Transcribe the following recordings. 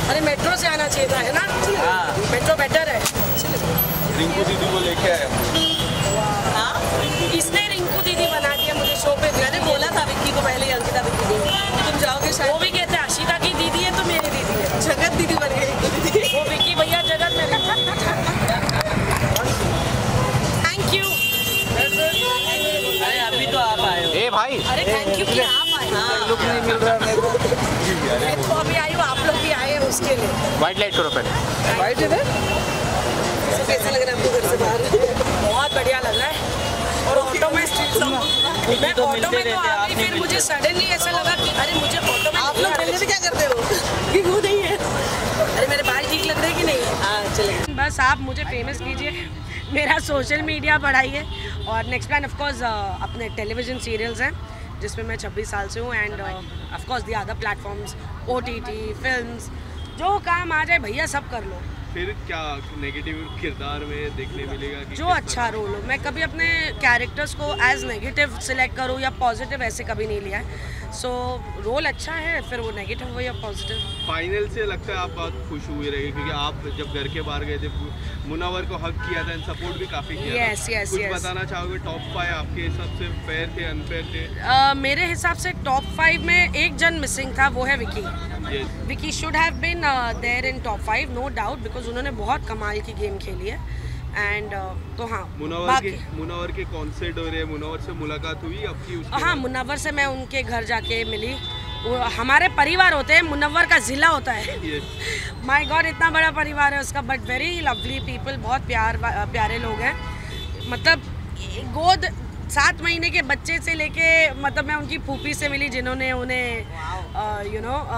अरे मेट्रो से आना चाहिए था, है ना? मेट्रो बेटर है। रिंकू दीदी को लेके आया। इसने रिंकू दीदी बना दिया मुझे शो पे। मैंने बोला था विक्की को पहले, अंकिता विक्की को तुम जाओगे शायद। वो भी कहते हैं आशिता की दीदी है तो मेरी दीदी है। जगत दीदी बन गई रिंकू दीदी। वो विक्की भैया जगत में। Thank you. अरे अभी तो आप आए हो। ए भाई, अरे थैंक यू कि आप आए। लुक नहीं मिल रहा मेरे को। मैं तो अभी आई हूँ, आप लोग भी आए हैं उसके लिए। वाइट लाइट करो पहले। वाइट है ना? कैसा लग रहा है आपको घर से बाहर? बहुत बढ़िया लग रहा है। और ऑटो में मैं ऑटो में तो आ गई, फिर मुझे सडनली ऐसा लगा कि अरे मुझे ऑटो में आप लोग मिलने में क्या करते हो? कि वो नहीं है। अरे मेरे बाल ठीक लग रहे हैं कि नहीं? हाँ चलेगा। बस आप मुझे फेमस कीजिए, मेरा सोशल मीडिया बढ़ाइए। और नेक्स्ट प्लान ऑफ कोर्स अपने टेलीविज़न सीरियल्स हैं जिसमें मैं 26 साल से हूँ। And of course the other platforms, OTT, films, जो काम आ जाए भैया सब कर लो। फिर क्या नेगेटिव किरदार में देखने मिलेगा कि जो अच्छा रोल हो। मैं कभी अपने कैरेक्टर्स को एज नेगेटिव सिलेक्ट करूँ या पॉजिटिव ऐसे कभी नहीं लिया है। सो रोल अच्छा है, फिर वो नेगेटिव हो या पॉजिटिव। फाइनल से लगता है आप बहुत खुश हुए रहे क्योंकि आप जब घर के बाहर गए थे मुनव्वर को हक किया था, सपोर्ट भी काफी किया Yes, था। yes, कुछ yes. बताना चाहोगे टॉप 5 आपके हिसाब से फेयर थे अनफेयर थे? मेरे हिसाब से टॉप 5 में एक जन मिसिंग था, वो है Vicky. Vicky should have been there in top 5 no doubt, because उन्होंने बहुत कमाल की गेम खेली है। एंड तो हाँ, मुनव्वर के कॉन्सर्ट हो रहे, मुनव्वर से मुलाकात हुई आपकी? हाँ, मुनव्वर से मैं उनके घर जाके मिली। वो हमारे परिवार होते हैं, मुनव्वर का ज़िला होता है। माय गॉड, इतना बड़ा परिवार है उसका, बट वेरी लवली पीपल, बहुत प्यारे लोग हैं। मतलब गोद 7 महीने के बच्चे से लेके, मतलब मैं उनकी फूफी से मिली जिन्होंने उन्हें यू नो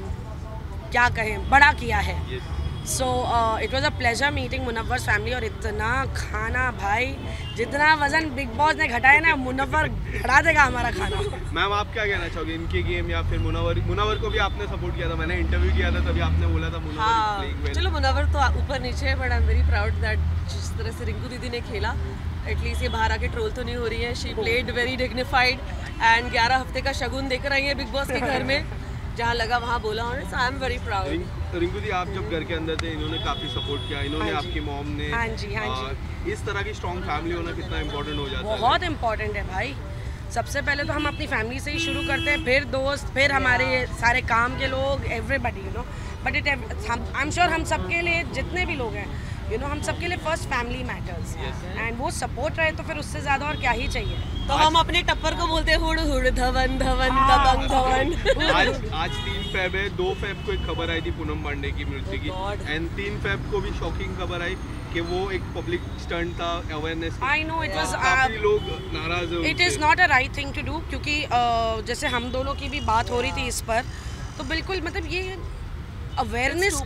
क्या कहें बड़ा किया है। So it was a pleasure meeting Munawar family. और इतना खाना भाई, जितना वजन बिग बॉस ने घटाया ना, मुनव्वर घटा देगा हमारा खाना। मैम आप क्या कहना चाहोगे इनकी गेम या फिर मुनव्वर को भी आपने सपोर्ट किया था? मैंने इंटरव्यू किया था तभी आपने बोला था मुनव्वर हाँ, चलो मुनव्वर तो ऊपर नीचे है, but I am very proud that जिस तरह से रिंकू दीदी ने खेला, एटलीस्ट ये बाहर आके ट्रोल तो नहीं हो रही है। She played very dignified and 11 हफ्ते का शगुन देकर आई है बिग बॉस के घर में, जहाँ लगा वहाँ बोला उन्होंने। So I am very proud. Rinku di, आप जब घर के अंदर थे इन्होंने काफी सपोर्ट किया, इन्होंने आपकी मॉम ने। हाँ जी। इस तरह की स्ट्रॉन्ग फैमिली होना कितना इम्पोर्टेंट हो जाता है? बहुत इम्पोर्टेंट है भाई। सबसे पहले तो हम अपनी फैमिली से ही शुरू करते हैं, फिर दोस्त, फिर हमारे सारे काम के लोग, everybody you know. But I am sure हम सबके लिए, जितने भी लोग हैं यू नो, हम सबके लिए फर्स्ट फैमिली मैटर्स। एंड वो सपोर्ट रहे तो फिर उससे ज़्यादा और क्या ही चाहिए। तो हम अपने टप्पर को बोलते हैं हुड़ हुड़ धवन धवन दबंग धवन। आज 3 फेब है, 2 फेब को एक खबर आई थी पूनम पांडे की मृत्यु की, एंड 3 फेब को भी शॉकिंग खबर आई कि वो एक पब्लिक स्टंट था awareness. I know it was, काफी लोग नाराज हैं। It is not a right thing to do, क्योंकि जैसे हम दोनों की भी बात हो रही थी इस पर, तो बिल्कुल मतलब ये अवेयरनेस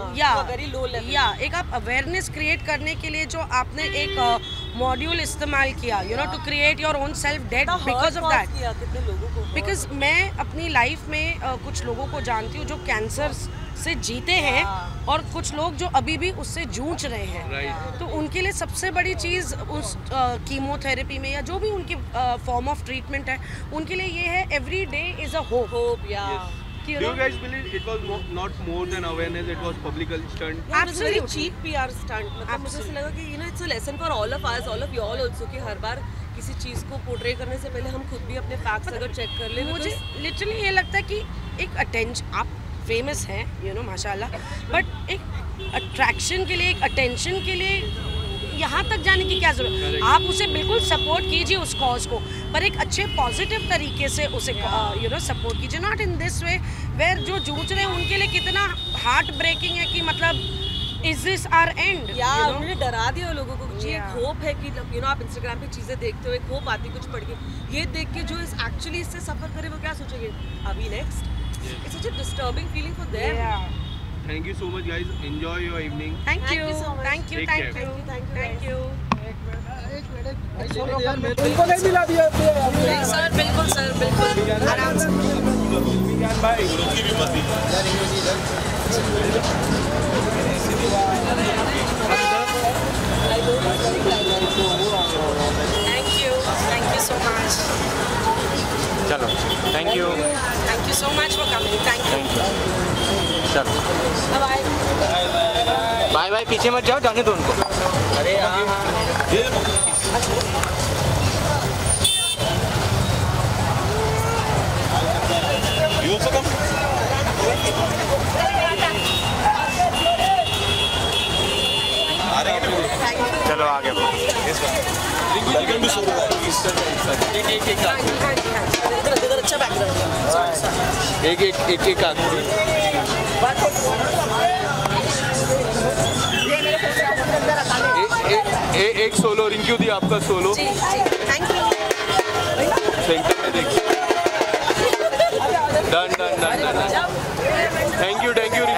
या एक आप अवेयरनेस क्रिएट करने के लिए जो आपने एक मॉड्यूल इस्तेमाल किया, you know, to create your own self date because of that. Because मैं अपनी लाइफ में कुछ लोगों को जानती हूँ जो कैंसर से जीते हैं और कुछ लोग जो अभी भी उससे जूझ रहे हैं। तो उनके लिए सबसे बड़ी चीज़ उस कीमोथेरेपी में या जो भी उनकी फॉर्म ऑफ ट्रीटमेंट है, उनके लिए ये है every day is a hope. Do you guys believe it was not more than awareness? It was public stunt. Absolutely cheap PR stunt. मतलब मुझे ऐसा लगा कि you know it's a lesson for all of us, all of you all also, कि हर बार किसी चीज़ को portray करने से पहले हम खुद भी अपने फैक्ट्स अगर चेक कर लें। मुझे लिटरली ये लगता है कि एक अटेंशन, आप फेमस हैं यू नो माशाल्लाह, बट एक अट्रैक्शन के लिए, एक अटेंशन के लिए यहाँ तक जाने की क्या जरूरत? आप उसे बिल्कुल सपोर्ट कीजिए उस कॉज को, पर एक अच्छे पॉजिटिव तरीके से उसे यू नो सपोर्ट कीजिए, not in this way where जो जूझ रहे हैं उनके लिए कितना हार्ट ब्रेकिंग है कि मतलब इज दिस आवर एंड? यार उन्होंने डरा दिया लोगों को। जी एक होप है कि यू नो आप इंस्टाग्राम पे चीज़ें देखते हो, एक होप आती कुछ पढ़ के, ये देख के जो इस एक्चुअली इससे सफ़र करे वो क्या सोचेंगे अभी next? It's such a disturbing feeling for them. Thank you so much guys, enjoy your evening. Thank you so much. Thank you. उनको नहीं मिला दिया सर, बिल्कुल सर, बिल्कुल आराम से। Thank you so much. चलो thank you so much for coming, thank you. चलो बाय बाय बाय, पीछे मत जाओ, जाने दो उनको। अरे चलो आगे अच्छा बैकग्राउंड एक सोलो रिंकू दी, आपका सोलो थैंक यू। सेंटर में देखिए। Done done done done, thank you